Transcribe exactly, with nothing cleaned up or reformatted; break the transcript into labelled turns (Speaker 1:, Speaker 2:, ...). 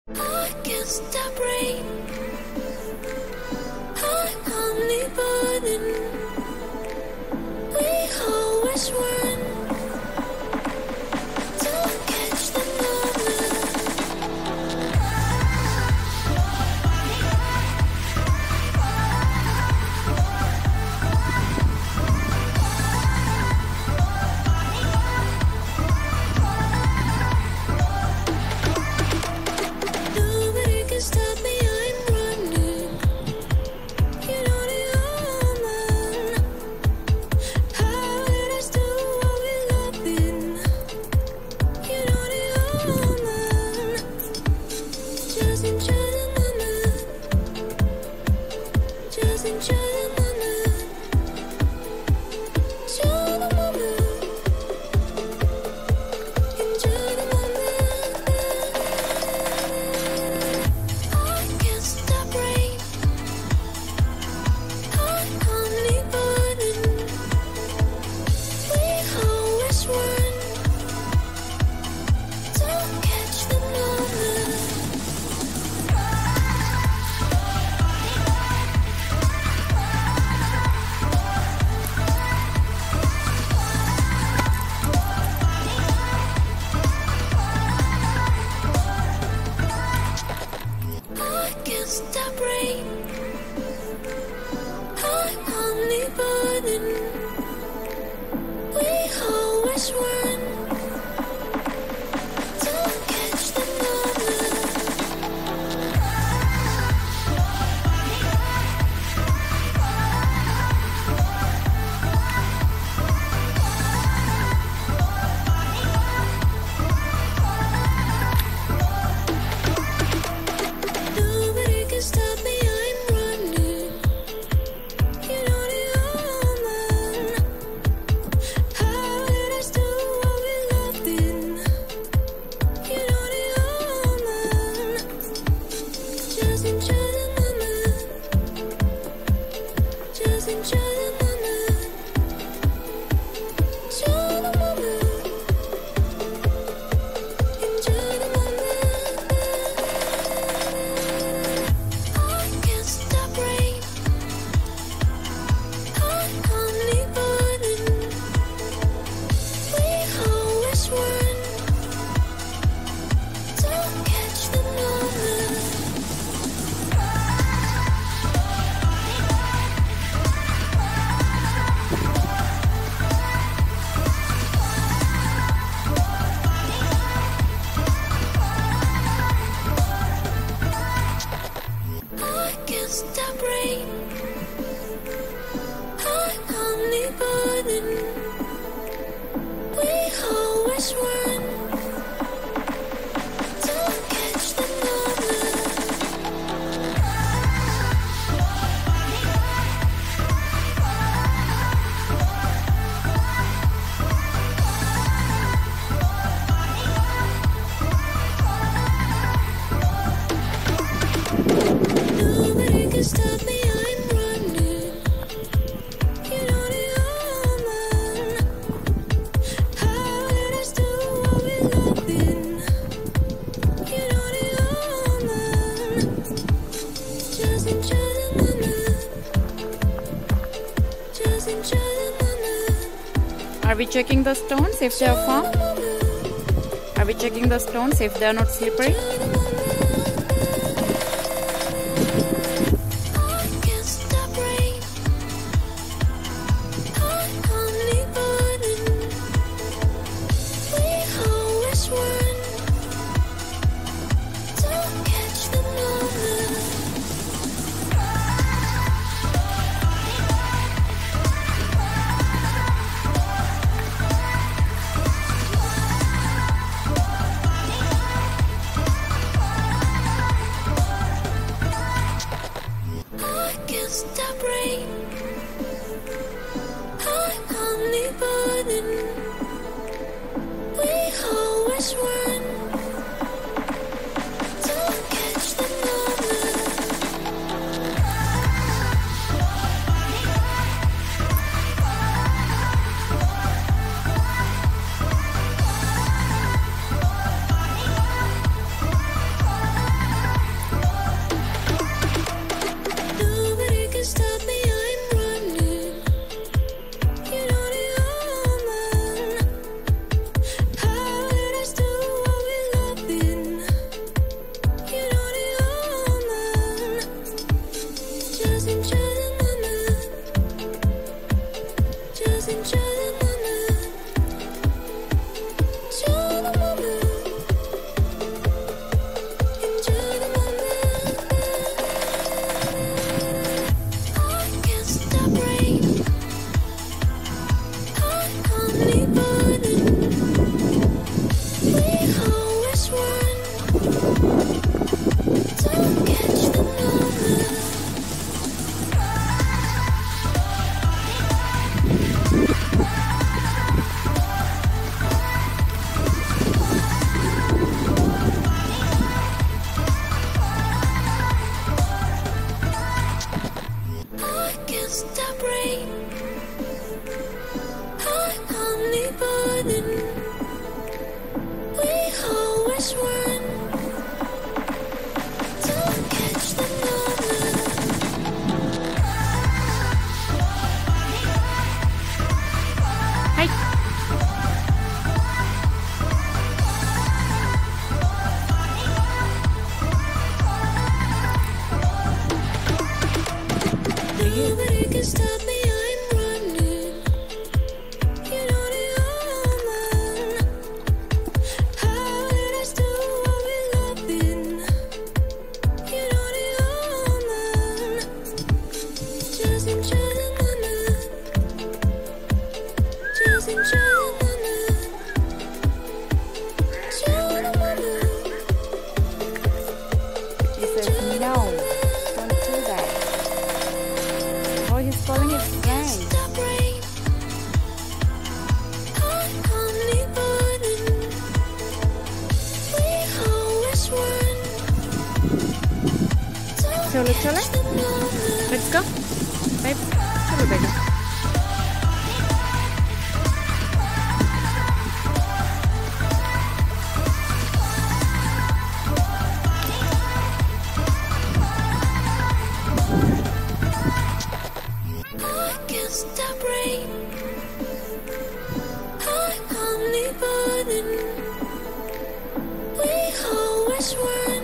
Speaker 1: I can't stop rain. I'm only burden. We always run. Don't catch the moment. Nobody can stop me, I'm running. You know the omen. How did I do what we loving? You know the omen. Just enjoy the moment. Just enjoy the moment. Enjoy the moment. Enjoy the moment. I can't stop rain. I'm only burden. We always run. Don't catch the moment. I can't stop rain. I'm only burden. We always run. Don't catch the moment. Nobody can stop me, I'm running. You know the omen. How did I do what we loving? You know the omen. Just enjoy the moment. Just enjoy the moment. Enjoy the moment. Enjoy the moment. I can't stop rain. I'm only burden. We always run. Don't catch the moment. I can't stop rain. I'm only burden. We always run. Don't catch the moment. Nobody can stop me, I'm running. You know the omen. How did I do what we loving? You know the omen. Just enjoy the moment. Just enjoy the moment.
Speaker 2: Are we checking the stones if they are firm? Are we checking the stones if they are not slippery?
Speaker 1: I can't stop rain. I'm only burden. We always run. Don't catch the moment. I
Speaker 2: He says, no, don't do that. Oh, he's calling his friend.
Speaker 1: Stop rain. I'm omnipotent. We always win. Don't
Speaker 2: Cholo, cholo.
Speaker 1: catch the moment.
Speaker 2: Let's go. Babe, cholo, baby.
Speaker 1: I can't stop rain. I'm omnipotent. We always win.